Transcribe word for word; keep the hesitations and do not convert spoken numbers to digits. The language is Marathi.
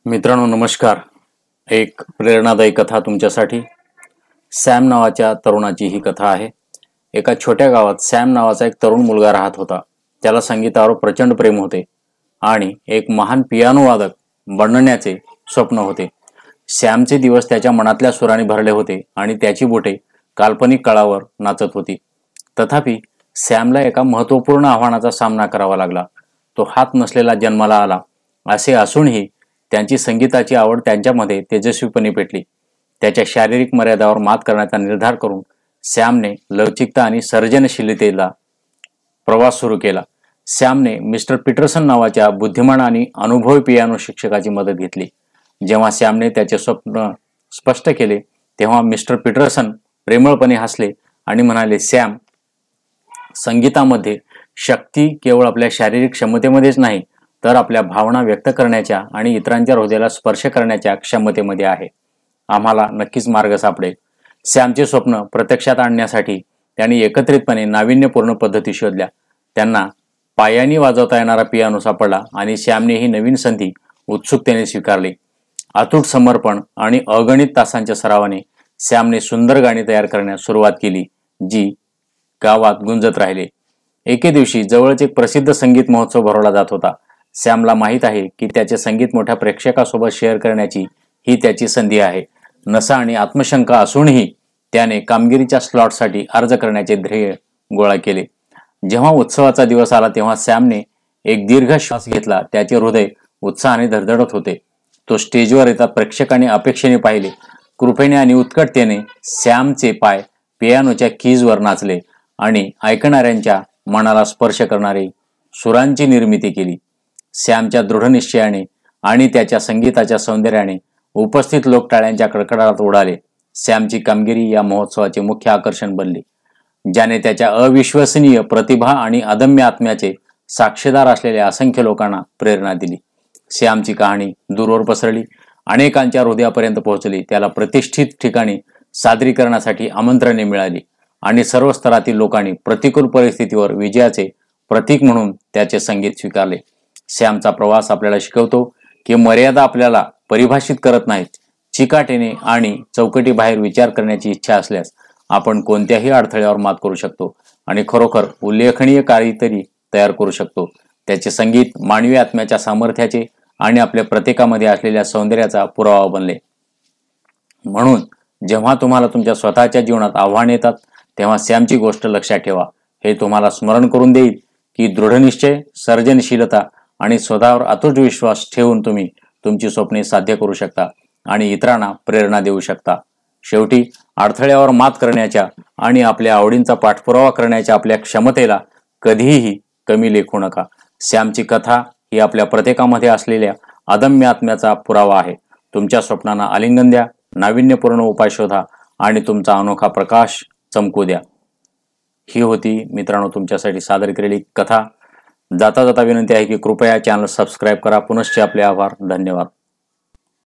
मित्रांनो नमस्कार. एक प्रेरणादायी कथा तुमच्यासाठी. सॅम नावाच्या तरुणाची ही कथा आहे. एका छोट्या गावात सॅम नावाचा एक तरुण मुलगा राहत होता. त्याला संगीतावर प्रचंड प्रेम होते आणि एक महान पियानो वादक बनण्याचे स्वप्न होते. सॅमचे दिवस त्याच्या मनातल्या सुराने भरले होते आणि त्याची बोटे काल्पनिक कळावर नाचत होती. तथापि सॅमला एका महत्त्वपूर्ण आव्हानाचा सामना करावा लागला. तो हात नसलेला जन्माला आला असे असूनही त्यांची संगीताची आवड त्यांच्यामध्ये तेजस्वीपणे पेटली. त्याच्या शारीरिक मर्यादावर मात करण्याचा निर्धार करून सॅमने लवचिकता आणि सर्जनशीलतेला प्रवास सुरू केला. सॅमने मिस्टर पीटरसन नावाच्या बुद्धिमान आणि अनुभवी पियानो शिक्षकाची मदत घेतली. जेव्हा सॅमने त्याचे स्वप्न स्पष्ट केले तेव्हा मिस्टर पीटरसन प्रेमळपणे हसले आणि म्हणाले, सॅम, संगीतामध्ये शक्ती केवळ आपल्या शारीरिक क्षमतेमध्येच नाही तर आपल्या भावना व्यक्त करण्याच्या आणि इतरांच्या हृदयाला स्पर्श करण्याच्या क्षमतेमध्ये आहे. आम्हाला नक्कीच मार्ग सापडेल. सॅमचे स्वप्न प्रत्यक्षात आणण्यासाठी त्यांनी एकत्रितपणे नाविन्यपूर्ण पद्धती शोधल्या. त्यांना पायानी वाजवता येणारा पियानो सापडला आणि सॅमने ही नवीन संधी उत्सुकतेने स्वीकारली. अतूट समर्पण आणि अगणित तासांच्या सरावाने सॅमने सुंदर गाणी तयार करण्यास सुरुवात केली, जी गावात गुंजत राहिले. एके दिवशी जवळच एक प्रसिद्ध संगीत महोत्सव भरवला जात होता. सॅमला माहीत आहे की त्याचे संगीत मोठ्या प्रेक्षकासोबत शेअर करण्याची ही त्याची संधी आहे. नशा आणि आत्मशंका असूनही त्याने कामगिरीच्या स्लॉटसाठी अर्ज करण्याचे ध्येय गोळा केले. जेव्हा उत्सवाचा दिवस आला तेव्हा सॅमने एक दीर्घ श्वास घेतला. त्याचे हृदय उत्साहाने धडधडत होते. तो स्टेजवर येतात प्रेक्षकांनी अपेक्षेने पाहिले. कृपेने आणि उत्कटतेने सॅमचे पाय पियानोच्या कीजवर नाचले आणि ऐकणाऱ्यांच्या मनाला स्पर्श करणारी सुरांची निर्मिती केली. सॅमच्या दृढनिश्चयाने आणि त्याच्या संगीताच्या सौंदर्याने उपस्थित लोक टाळ्यांच्या कडकडाटात उडाले. सॅमची कामगिरी या महोत्सवाचे मुख्य आकर्षण बनली, ज्याने त्याच्या अविश्वसनीय प्रतिभा आणि अदम्य आत्म्याचे साक्षीदार असलेल्या असंख्य लोकांना प्रेरणा दिली. सॅमची कहाणी दूरवर पसरली, अनेकांच्या हृदयापर्यंत पोहोचली. त्याला प्रतिष्ठित ठिकाणी सादरीकरणासाठी आमंत्रणे मिळाली आणि सर्व स्तरातील लोकांनी प्रतिकूल परिस्थितीवर विजयाचे प्रतीक म्हणून त्याचे संगीत स्वीकारले. सॅमचा प्रवास आपल्याला शिकवतो की मर्यादा आपल्याला परिभाषित करत नाहीत. चिकाटीने आणि चौकटी बाहेर विचार करण्याची इच्छा असल्यास आपण कोणत्याही अडथळ्यावर मात करू शकतो आणि खरोखर उल्लेखनीय काहीतरी तयार करू शकतो. त्याचे संगीत मानवी आत्म्याच्या सामर्थ्याचे आणि आपल्या प्रत्येकामध्ये असलेल्या सौंदर्याचा पुरावा बनले. म्हणून जेव्हा तुम्हाला तुमच्या स्वतःच्या जीवनात आव्हान येतात तेव्हा सॅमची गोष्ट लक्षात ठेवा. हे तुम्हाला स्मरण करून देईल की दृढनिश्चय, सर्जनशीलता आणि स्वतःवर अतूट विश्वास ठेवून तुम्ही तुमची स्वप्ने साध्य करू शकता आणि इतरांना प्रेरणा देऊ शकता. शेवटी अडथळ्यावर मात करण्याच्या आणि आपल्या आवडींचा पाठपुरावा करण्याच्या आपल्या क्षमतेला कधीही कमी लेखू नका. सॅमची कथा ही आपल्या प्रत्येकामध्ये असलेल्या अदम्य आत्म्याचा पुरावा आहे. तुमच्या स्वप्नांना आलिंगन द्या, नाविन्यपूर्ण उपाय शोधा आणि तुमचा अनोखा प्रकाश चमकू द्या. ही होती मित्रांनो तुमच्यासाठी सादर केलेली कथा. जाता जाता विनंती आहे की कृपया चॅनल सबस्क्राईब करा. पुनश्च आपले आभार. धन्यवाद.